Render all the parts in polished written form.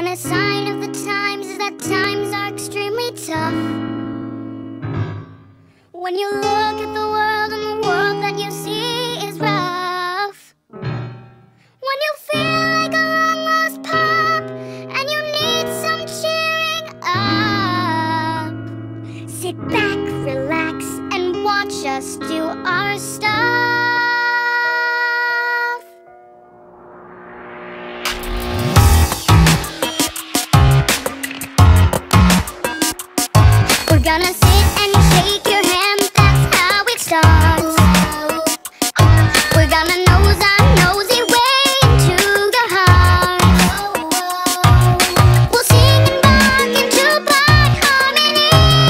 One a sign of the times is that times are extremely tough. When you look at the world and the world that you see is rough. When you feel like a long-lost pup and you need some cheering up, sit back, relax, and watch us do our stuff. We're gonna sit and shake your hand, that's how it starts. We're gonna nose a nosy way into your heart. We'll sing and bark into part harmony.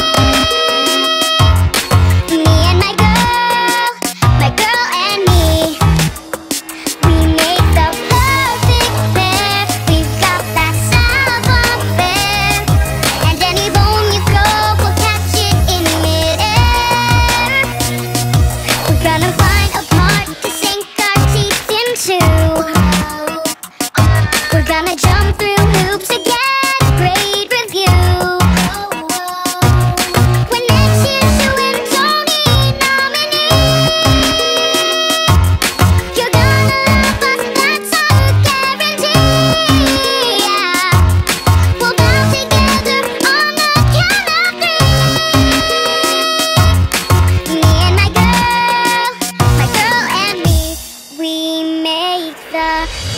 Me and my girl and me. We make the perfect pair. We've got that savoir-faire, and any bone you throw, we'll catch it in midair. We're gonna find a part to sink our teeth into. We're gonna jump through hoops to get a great review. When next year's you and Tony nominee, you're gonna love us, that's our guarantee. Yeah. We'll bow together on the count of three. Me and my girl and me, we make the